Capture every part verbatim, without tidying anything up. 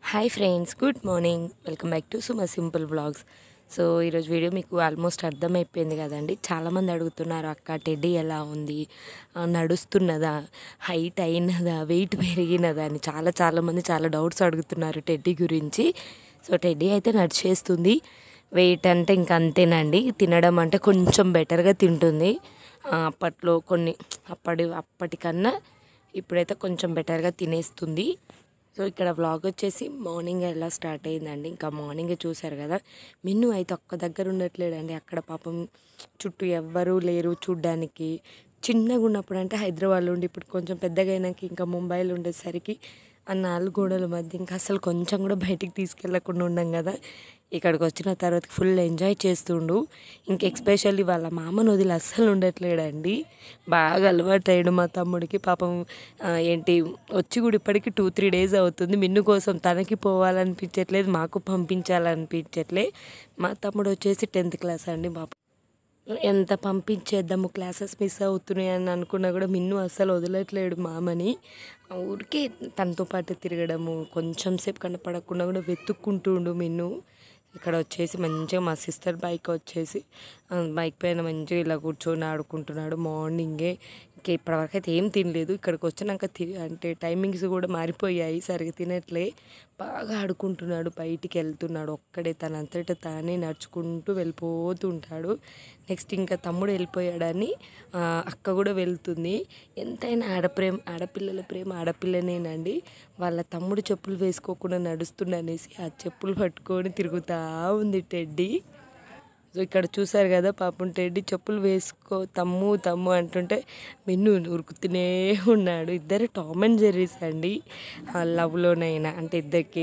Hi friends, good morning. Welcome back to Suma simple vlogs. So ఈరోజు video మీకు almost అర్థమైపోయింది కదండి. చాలామంది అడుగుతున్నారు, అక్క టెడ్డీ ఎలా ఉంది, నడుస్తున్నదా, హైట్ అయినదా, వెయిట్ పెరిగినదా అని చాలా చాలామంది చాలా డౌట్స్ అడుగుతున్నారు టెడ్డీ గురించి. సో టెడ్డీ అయితే నడిచేస్తుంది. వెయిట్ అంటే ఇంక అంతేనండి. తినడం అంటే కొంచెం బెటర్గా తింటుంది. అప్పట్లో కొన్ని అప్పటి అప్పటికన్నా ఇప్పుడైతే కొంచెం బెటర్గా తినేస్తుంది. సో ఇక్కడ వ్లాగ్ వచ్చేసి మార్నింగ్ ఎలా స్టార్ట్ అయిందండి. ఇంకా మార్నింగే చూశారు కదా. మిన్ను అయితే ఒక్క దగ్గర ఉండట్లేడండి. అక్కడ పాపం చుట్టూ ఎవ్వరూ లేరు చూడ్డానికి. చిన్నగా ఉన్నప్పుడు అంటే హైదరాబాద్లో ఉండి, ఇప్పుడు కొంచెం పెద్దగా అయినాక ఇంకా ముంబైలో ఉండేసరికి ఆ నాలుగు గోడల మధ్య ఇంకా అసలు కొంచెం కూడా బయటికి తీసుకెళ్ళకుండా ఉన్నాం కదా. ఇక్కడికి వచ్చిన తర్వాత ఫుల్ ఎంజాయ్ చేస్తుండు. ఇంక ఎక్స్పెషల్లీ వాళ్ళ మామను వదిలి అస్సలు ఉండట్లేడండి. బాగా అలవాటయ్యాడు మా తమ్ముడికి. పాపం ఏంటి వచ్చి కూడా ఇప్పటికి టూ త్రీ డేస్ అవుతుంది. మిన్ను కోసం తనకి పోవాలనిపించట్లేదు, మాకు పంపించాలనిపించట్లే. మా తమ్ముడు వచ్చేసి టెన్త్ క్లాస్ అండి. పాపం ఎంత పంపించేద్దాము, క్లాసెస్ మిస్ అవుతున్నాయి అని అనుకున్నా కూడా మిన్ను అస్సలు వదలట్లేడు మామని. ఊరికే తనతో పాటు తిరగడము, కొంచెం సేపు కనపడకుండా కూడా వెతుక్కుంటుండు మిన్ను. ఇక్కడ వచ్చేసి మంచిగా మా సిస్టర్ బైక్ వచ్చేసి బైక్ పైన మంచిగా ఇలా కూర్చొని ఆడుకుంటున్నాడు మార్నింగే. ఇంకా ఇప్పటివరకు అయితే ఏం తినలేదు. ఇక్కడికి వచ్చినాక తి అంటే టైమింగ్స్ కూడా మారిపోయాయి, సరిగ్గా తినట్లే. బాగా ఆడుకుంటున్నాడు, బయటికి వెళ్తున్నాడు ఒక్కడే, తనంతట తానే నడుచుకుంటూ వెళ్ళిపోతుంటాడు. నెక్స్ట్ ఇంకా తమ్ముడు వెళ్ళిపోయాడని అక్క కూడా వెళ్తుంది. ఎంతైనా ఆడప్రేమ ఆడపిల్లల ప్రేమ ఆడపిల్లనేనండి. వాళ్ళ తమ్ముడు చెప్పులు వేసుకోకుండా నడుస్తుండనేసి ఆ చెప్పులు పట్టుకొని తిరుగుతూ ఉంది టెడ్డీ. సో ఇక్కడ చూసారు కదా, పాపం టెడ్డీ చెప్పులు వేసుకో తమ్ము తమ్ము అంటుంటే మిన్ను ఉరుకుతూనే ఉన్నాడు. ఇద్దరు టామ్ అండ్ జెర్రీస్ అండి. లవ్లోనైనా అంటే ఇద్దరికి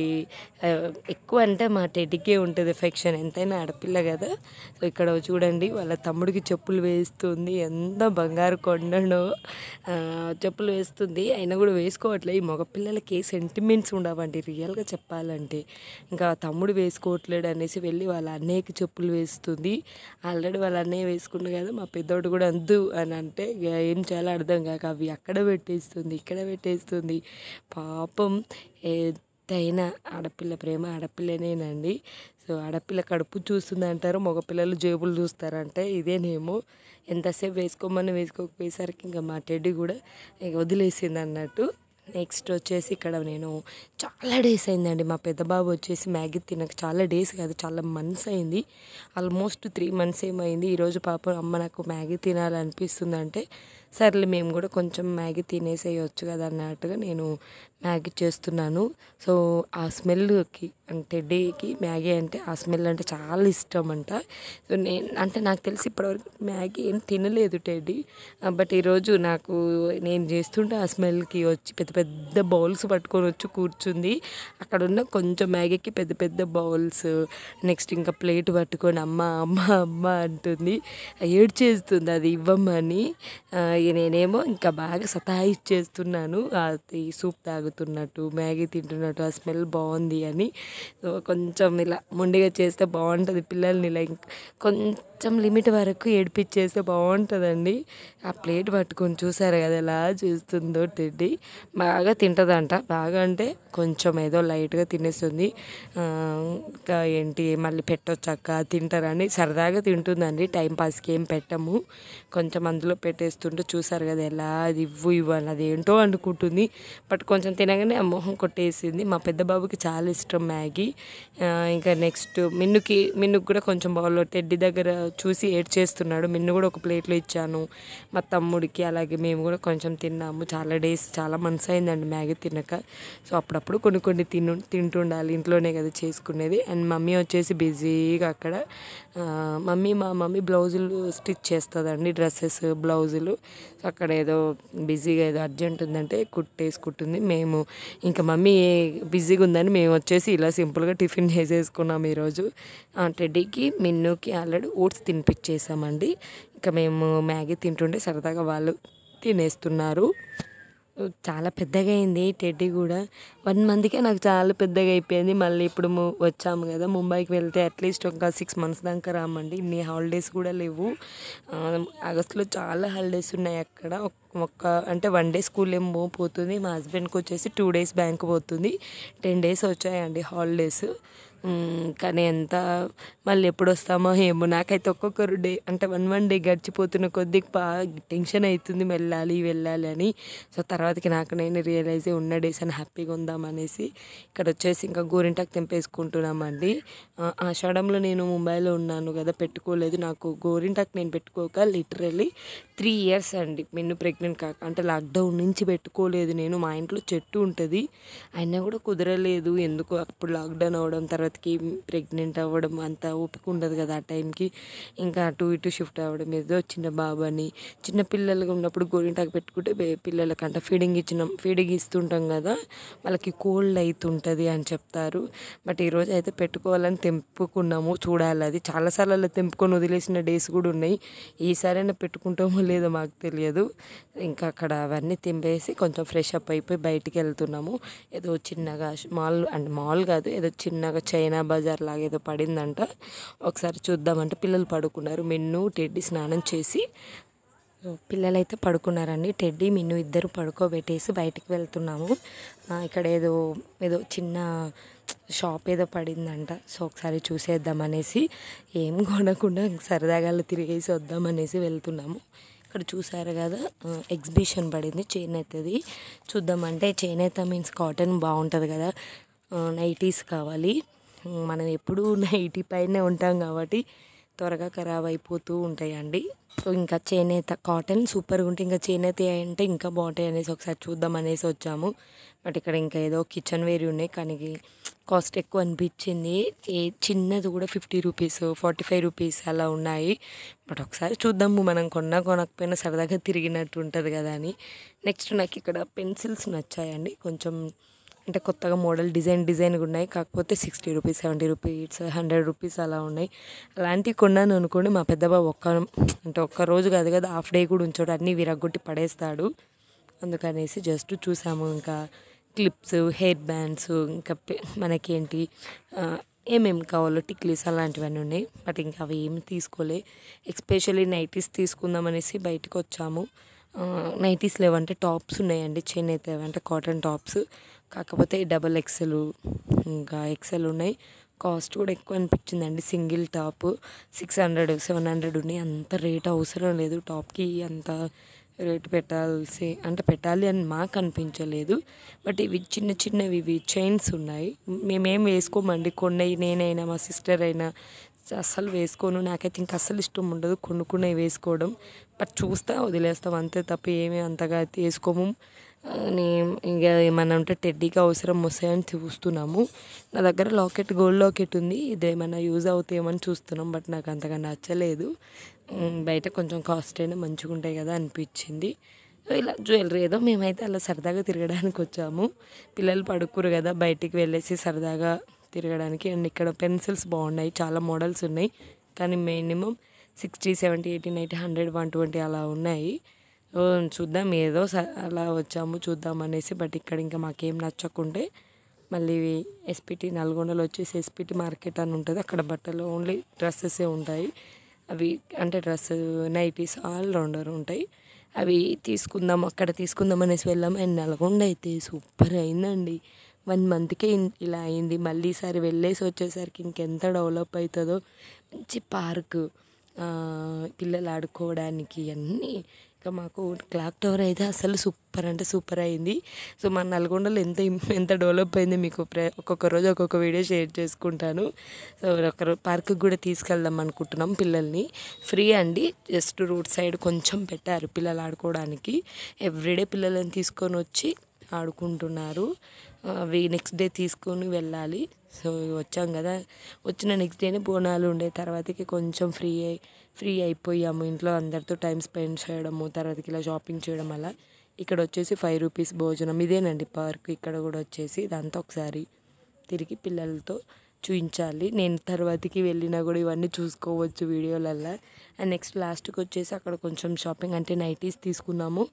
ఎక్కువ అంటే మా టెడ్డీకే ఉంటుంది ఎఫెక్షన్, ఎంతైనా ఆడపిల్ల కదా. సో ఇక్కడ చూడండి వాళ్ళ తమ్ముడికి చెప్పులు వేస్తుంది. ఎంత బంగారు కొండనో చెప్పులు వేస్తుంది. అయినా కూడా వేసుకోవట్లేదు. ఈ మగపిల్లలకి సెంటిమెంట్స్ ఉండవండి రియల్గా చెప్పాలంటే. ఇంకా తమ్ముడు వేసుకోవట్లేడు అనేసి వెళ్ళి వాళ్ళ అన్నయ్యకి చెప్పులు వేస్తుంది. ఆల్రెడీ వాళ్ళ అన్నయ్య వేసుకుండు కదా, మా పెద్దోడు కూడా అందు అని అంటే ఏం చేయాలో అర్థం కాక అవి అక్కడ పెట్టేస్తుంది, ఇక్కడ పెట్టేస్తుంది. పాపం ఎంతైనా ఆడపిల్ల ప్రేమ ఆడపిల్లనేనండి. సో ఆడపిల్ల కడుపు చూస్తుంది అంటారు, మగపిల్లలు జేబులు చూస్తారంటే ఇదేనేమో. ఎంతసేపు వేసుకోమని వేసుకోకపోయేసరికి ఇంకా మా టెడ్డీ కూడా వదిలేసింది అన్నట్టు. నెక్స్ట్ వచ్చేసి ఇక్కడ నేను చాలా డేస్ అయిందండి. మా పెద్ద బాబు వచ్చేసి మ్యాగీ తినక చాలా డేస్ కాదు, చాలా మంత్స్ అయింది. ఆల్మోస్ట్ త్రీ మంత్స్ ఏమైంది. ఈరోజు పాప అమ్మ నాకు మ్యాగీ తినాలనిపిస్తుంది అంటే సర్లే మేము కూడా కొంచెం మ్యాగీ తినేసేయచ్చు కదా అన్నట్టుగా నేను మ్యాగీ చేస్తున్నాను. సో ఆ స్మెల్కి అంటే డేకి మ్యాగీ అంటే ఆ స్మెల్ అంటే చాలా ఇష్టం అంట. సో నేను అంటే నాకు తెలిసి ఇప్పటివరకు మ్యాగీ ఏం తినలేదు టెడ్డీ. బట్ ఈరోజు నాకు నేను చేస్తుంటే ఆ స్మెల్కి వచ్చి పెద్ద పెద్ద బౌల్స్ పట్టుకొని వచ్చి కూర్చుంది. అక్కడ ఉన్న కొంచెం మ్యాగీకి పెద్ద పెద్ద బౌల్స్, నెక్స్ట్ ఇంకా ప్లేట్ పట్టుకొని అమ్మ అమ్మ అమ్మ అంటుంది. ఏడ్చేస్తుంది అది ఇవ్వమని. నేనేమో ఇంకా బాగా సతాయిచ్చేస్తున్నాను, అది సూప్ తాగుతున్నట్టు మ్యాగీ తింటున్నట్టు, ఆ స్మెల్ బాగుంది అని. సో కొంచెం ఇలా మొండిగా చేస్తే బాగుంటుంది పిల్లల్ని, ఇలా కొంచెం లిమిట్ వరకు ఏడిపించేస్తే బాగుంటుందండి. ఆ ప్లేట్ పట్టుకొని చూసారు కదా ఎలా చూస్తుందో టెడ్డీ. బాగా తింటుందంట, బాగా అంటే కొంచెం ఏదో లైట్గా తినేస్తుంది. ఇంకా ఏంటి మళ్ళీ పెట్టొచ్చాక తింటారని సరదాగా తింటుందండి, టైంపాస్కి ఏం పెట్టము. కొంచెం అందులో పెట్టేస్తుంటే చూసారు కదా ఎలా అది ఇవ్వు ఇవ్వు అని అది ఏంటో అనుకుంటుంది. బట్ కొంచెం తినగానే ఆ మొహం కొట్టేసింది. మా పెద్ద బాబుకి చాలా ఇష్టం మ్యాగీ. ఇంకా నెక్స్ట్ మిన్నుకి మిన్నుకి కూడా కొంచెం బౌల్లో టెడ్డీ దగ్గర చూసి ఏడ్ చేస్తున్నాడు. మిన్ను కూడా ఒక ప్లేట్లో ఇచ్చాను మా తమ్ముడికి, అలాగే మేము కూడా కొంచెం తిన్నాము. చాలా డేస్ చాలా మంత్స్ అయిందండి మ్యాగీ తినక. సో అప్పుడప్పుడు కొన్ని కొన్ని తిను తింటుండాలి, ఇంట్లోనే కదా చేసుకునేది. అండ్ మమ్మీ వచ్చేసి బిజీగా అక్కడ మమ్మీ మా మమ్మీ బ్లౌజులు స్టిచ్ చేస్తుందండి, డ్రెస్సెస్ బ్లౌజులు. సో అక్కడ ఏదో బిజీగా ఏదో అర్జెంట్ ఉందంటే కుట్టేసుకుంటుంది. మేము ఇంకా మమ్మీ బిజీగా ఉందని మేము వచ్చేసి ఇలా సింపుల్గా టిఫిన్ చేసేసుకున్నాం ఈరోజు. టెడ్డీకి మిన్నుకి ఆల్రెడీ ఓట్స్ తినిపించేసామండి. ఇంకా మేము మ్యాగీ తింటుండే సరదాగా వాళ్ళు తినేస్తున్నారు. చాలా పెద్దగా అయింది టెడ్డీ కూడా. వన్ మంత్కే నాకు చాలా పెద్దగా అయిపోయింది. మళ్ళీ ఇప్పుడు ము వచ్చాము కదా ముంబైకి వెళ్తే అట్లీస్ట్ ఒక సిక్స్ మంత్స్ దాకా రామండి. ఇన్ని హాలిడేస్ కూడా లేవు. ఆగస్టులో చాలా హాలిడేస్ ఉన్నాయి అక్కడ. ఒక్క అంటే వన్ డే స్కూల్ ఏమో పోతుంది, మా హస్బెండ్కి వచ్చేసి టూ డేస్ బ్యాంక్ పోతుంది. టెన్ డేస్ వచ్చాయండి హాలిడేస్. కానీ ఎంత మళ్ళీ ఎప్పుడు వస్తామో ఏమో. నాకైతే ఒక్కొక్కరు డే అంటే వన్ వన్ డే గడిచిపోతున్న కొద్దీ బాగా టెన్షన్ అవుతుంది వెళ్ళాలి వెళ్ళాలి అని. సో తర్వాతకి నాకు నేను రియలైజ్ ఉన్న డేస్ అని హ్యాపీగా ఉందామనేసి ఇక్కడ వచ్చేసి ఇంకా గోరింటాకు తెంపేసుకుంటున్నామండి. ఆషాఢంలో నేను ముంబైలో ఉన్నాను కదా, పెట్టుకోలేదు. నాకు గోరింటాకు నేను పెట్టుకోక లిటరల్లీ త్రీ ఇయర్స్ అండి మిన్ను ప్రెగ్నెంట్ కాక. అంటే లాక్డౌన్ నుంచి పెట్టుకోలేదు నేను. మా ఇంట్లో చెట్టు ఉంటుంది, అయినా కూడా కుదరలేదు ఎందుకు. అప్పుడు లాక్డౌన్ అవ్వడం, తర్వాతకి ప్రెగ్నెంట్ అవ్వడం, అంత ఓపిక ఉండదు కదా ఆ టైంకి. ఇంకా అటు ఇటు షిఫ్ట్ అవ్వడం, ఏదో చిన్న బాబని చిన్న పిల్లలుగా ఉన్నప్పుడు గోరింటాకు పెట్టుకుంటే పిల్లలకంట ఫీడింగ్ ఇచ్చిన ఫీడింగ్ ఇస్తుంటాం కదా, వాళ్ళకి కోల్డ్ అవుతుంటుంది అని చెప్తారు. బట్ ఈరోజు అయితే పెట్టుకోవాలని తెంపుకున్నాము. చూడాలి, అది చాలాసార్లు అలా తెంపుకొని వదిలేసిన డేస్ కూడా ఉన్నాయి. ఈసారైనా పెట్టుకుంటామో లేదో మాకు తెలియదు. ఇంకా అక్కడ అవన్నీ తింపేసి కొంచెం ఫ్రెష్ అప్ అయిపోయి బయటికి వెళ్తున్నాము. ఏదో చిన్నగా మాల్ అంటే మాల్ కాదు, ఏదో చిన్నగా చైనా బజార్ లాగా ఏదో పడిందంట. ఒకసారి చూద్దామంటే పిల్లలు పడుకున్నారు. మిన్ను టెడ్డీ స్నానం చేసి పిల్లలైతే పడుకున్నారండి. టెడ్డీ మిన్ను ఇద్దరు పడుకోబెట్టేసి బయటికి వెళ్తున్నాము. ఇక్కడ ఏదో ఏదో చిన్న షాప్ ఏదో పడిందంట. సో ఒకసారి చూసేద్దామనేసి ఏం కొనకుండా సరదాగా తిరిగేసి వద్దామనేసి వెళ్తున్నాము. ఇక్కడ చూసారు కదా ఎగ్జిబిషన్ పడింది చేనేతది. చూద్దామంటే చేనేత మీన్స్ కాటన్ బాగుంటుంది కదా, నైటీస్ కావాలి. మనం ఎప్పుడూ నైటీ పైనే ఉంటాం కాబట్టి త్వరగా ఖరాబ్ అయిపోతూ ఉంటాయండి. సో ఇంకా చేనేత కాటన్ సూపర్గా ఉంటే ఇంకా చేనేత అంటే ఇంకా బాగుంటాయి అనేసి ఒకసారి చూద్దాం అనేసి వచ్చాము. బట్ ఇక్కడ ఇంకా ఏదో కిచెన్ వేర్ ఉన్నాయి కానీ కాస్ట్ ఎక్కువ అనిపించింది. ఏ చిన్నది కూడా fifty rupees forty five rupees అలా ఉన్నాయి. బట్ ఒకసారి చూద్దాము, మనం కొన్నా కొనకపోయినా సరదాగా తిరిగినట్టు ఉంటుంది కదా అని. నెక్స్ట్ నాకు ఇక్కడ పెన్సిల్స్ నచ్చాయండి. కొంచెం అంటే కొత్తగా మోడల్ డిజైన్ డిజైన్గా ఉన్నాయి. కాకపోతే sixty rupees seventy rupees hundred rupees అలా ఉన్నాయి. అలాంటివి కొన్నాను అనుకోండి, మా పెద్దబాబు ఒక్క అంటే ఒక్క రోజు కాదు కదా హాఫ్ డే కూడా ఉంచాడు, అన్నీ విరగొట్టి పడేస్తాడు. అందుకనేసి జస్ట్ చూసాము. ఇంకా క్లిప్స్, హెయిర్ బ్యాండ్స్, ఇంకా మనకేంటి ఏమేమి కావాలో టిక్లీస్ అలాంటివన్నీ ఉన్నాయి. బట్ ఇంకా అవి ఏమి తీసుకోలే. ఎస్పెషల్లీ నైటీస్ తీసుకుందాం అనేసి బయటకు వచ్చాము. నైటీస్ లేవంటే టాప్స్ ఉన్నాయండి, చేనేత అంటే కాటన్ టాప్స్. కాకపోతే డబల్ ఎక్సెల్ ఇంకా ఎక్సెల్ ఉన్నాయి. కాస్ట్ కూడా ఎక్కువ అనిపించిందండి. Single top six hundred seven hundred ఉన్నాయి. అంత రేట్ అవసరం లేదు టాప్కి, అంత రేటు పెట్టాల్సి అంటే పెట్టాలి అని మాకు అనిపించలేదు. బట్ ఇవి చిన్న చిన్నవి ఇవి చైన్స్ ఉన్నాయి. మేమేం వేసుకోమండి, కొన్నవి నేనైనా మా సిస్టర్ అయినా అస్సలు వేసుకోను. నాకైతే ఇంకా అస్సలు ఇష్టం ఉండదు కొనుక్కునేవి వేసుకోవడం. బట్ చూస్తా వదిలేస్తాం అంతే తప్ప ఏమీ అంతగా వేసుకోము. నేను ఇంకా ఏమన్నా ఉంటే టెడ్డీకి అవసరం వస్తాయని చూస్తున్నాము. నా దగ్గర లాకెట్ గోల్డ్ లాకెట్ ఉంది, ఇదేమైనా యూజ్ అవుతాయేమని చూస్తున్నాం. బట్ నాకు అంతగా నచ్చలేదు. బయట కొంచెం కాస్ట్ అయినా మంచిగా ఉంటాయి కదా అనిపించింది. ఇలా జ్యువెలరీ ఏదో మేమైతే అలా సరదాగా తిరగడానికి వచ్చాము. పిల్లలు పడుకోరు కదా, బయటికి వెళ్ళేసి సరదాగా తిరగడానికి. అండ్ ఇక్కడ పెన్సిల్స్ బాగున్నాయి, చాలా మోడల్స్ ఉన్నాయి. కానీ minimum sixty seventy eighty ninety hundred one twenty అలా ఉన్నాయి. చూద్దాం, ఏదో అలా వచ్చాము చూద్దాం అనేసి. బట్ ఇక్కడ ఇంకా మాకేం నచ్చకుంటే మళ్ళీ ఎస్పీటీ నల్గొండలో వచ్చేసి ఎస్పీటీ మార్కెట్ అని ఉంటుంది. అక్కడ బట్టలు ఓన్లీ డ్రెస్సెసే ఉంటాయి. అవి అంటే డ్రెస్ నైటీస్ ఆల్ రౌండర్ ఉంటాయి. అవి తీసుకుందాం అక్కడ తీసుకుందాం అనేసి వెళ్ళాము. అండ్ నల్గొండ అయితే సూపర్ అయిందండి. వన్ మంత్కే ఇలా అయింది. మళ్ళీ ఈసారి వెళ్ళేసి వచ్చేసరికి ఇంకెంత డెవలప్ అవుతుందో. మంచి పార్క్, పిల్లలు ఆడుకోవడానికి అన్నీ. ఇంకా మాకు క్లాక్ టవర్ అయితే అసలు సూపర్ అంటే సూపర్ అయింది. సో మన నల్గొండలో ఎంత ఎంత డెవలప్ అయింది మీకు ఒక్కొక్క రోజు ఒక్కొక్క వీడియో షేర్ చేసుకుంటాను. సో ఒక పార్క్కి కూడా తీసుకెళ్దాం అనుకుంటున్నాం పిల్లల్ని. ఫ్రీ అండి, జస్ట్ రోడ్ సైడ్ కొంచెం పెట్టారు పిల్లలు ఆడుకోవడానికి. ఎవ్రీడే పిల్లలని తీసుకొని వచ్చి ఆడుకుంటున్నారు. అవి నెక్స్ట్ డే తీసుకొని వెళ్ళాలి. సో వచ్చాం కదా, వచ్చిన నెక్స్ట్ డేనే బోనాలు ఉండే. తర్వాతకి కొంచెం ఫ్రీ అయి ఫ్రీ అయిపోయాము. ఇంట్లో అందరితో టైం స్పెండ్ చేయడము, తర్వాతకి ఇలా షాపింగ్ చేయడం అలా. ఇక్కడ వచ్చేసి ఫైవ్ రూపీస్ భోజనం. ఇదేనండి పార్క్. ఇక్కడ కూడా వచ్చేసి ఇదంతా ఒకసారి తిరిగి పిల్లలతో చూపించాలి. నేను తర్వాతకి వెళ్ళినా కూడా ఇవన్నీ చూసుకోవచ్చు వీడియోలల్లో. అండ్ నెక్స్ట్ లాస్ట్కి వచ్చేసి అక్కడ కొంచెం షాపింగ్ అంటే నైటీస్ తీసుకున్నాము.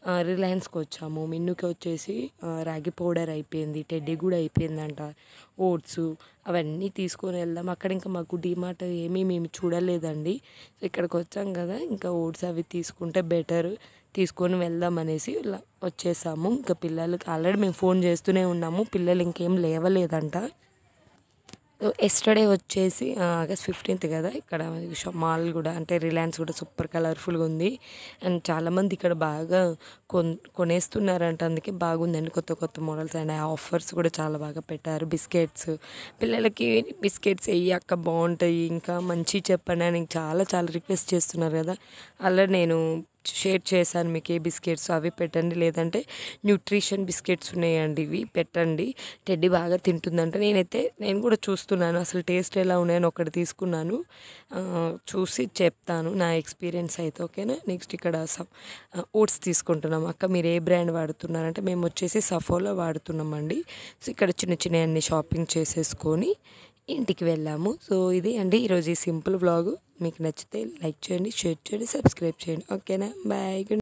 రిలయన్స్కి వచ్చాము. మిన్నుకి వచ్చేసి రాగి పౌడర్ అయిపోయింది, టెడ్డీ కూడా అయిపోయిందంట, ఓట్స్ అవన్నీ తీసుకొని వెళ్దాం. అక్కడ ఇంకా మాకు డీమార్ట్ ఏమీ మేము చూడలేదండి. సో ఇక్కడికి వచ్చాం కదా, ఇంకా ఓట్స్ అవి తీసుకుంటే బెటర్, తీసుకొని వెళ్దాం అనేసి ఇలా వచ్చేసాము. ఇంకా పిల్లలకి ఆల్రెడీ మేము ఫోన్ చేస్తూనే ఉన్నాము, పిల్లలు ఇంకేం లేవలేదంట. ఎస్టర్డే వచ్చేసి ఆగస్ట్ ఫిఫ్టీన్త్ కదా, ఇక్కడ మాల్ కూడా అంటే రిలయన్స్ కూడా సూపర్ కలర్ఫుల్గా ఉంది. అండ్ చాలామంది ఇక్కడ బాగా కొన్ కొనేస్తున్నారంట, అందుకే బాగుందండి. కొత్త కొత్త మోడల్స్ అండ్ ఆఫర్స్ కూడా చాలా బాగా పెట్టారు. బిస్కెట్స్ పిల్లలకి బిస్కెట్స్ వెయ్యి అక్క బాగుంటాయి, ఇంకా మంచి చెప్పండి అని చాలా చాలా రిక్వెస్ట్ చేస్తున్నారు కదా, అలా నేను షేర్ చేశాను మీకు ఏ బిస్కెట్స్ అవి పెట్టండి, లేదంటే న్యూట్రిషన్ బిస్కెట్స్ ఉన్నాయండి ఇవి పెట్టండి, టెడ్డీ బాగా తింటుందంట. నేనైతే నేను కూడా చూస్తున్నాను అసలు టేస్ట్ ఎలా ఉన్నాయని ఒకటి తీసుకున్నాను, చూసి చెప్తాను నా ఎక్స్పీరియన్స్ అయితే. ఓకేనా. నెక్స్ట్ ఇక్కడ స ఓట్స్ తీసుకుంటున్నాం. అక్క మీరు ఏ బ్రాండ్ వాడుతున్నారంటే మేము వచ్చేసి సఫోలో వాడుతున్నామండి. సో ఇక్కడ చిన్న చిన్న అన్ని షాపింగ్ చేసేసుకొని ఇంటికి వెళ్ళాము. సో ఇది అండి ఈరోజు ఈ సింపుల్ వ్లాగు. మీకు నచ్చితే లైక్ చేయండి, షేర్ చేయండి, సబ్స్క్రైబ్ చేయండి. ఓకేనా. బాయ్.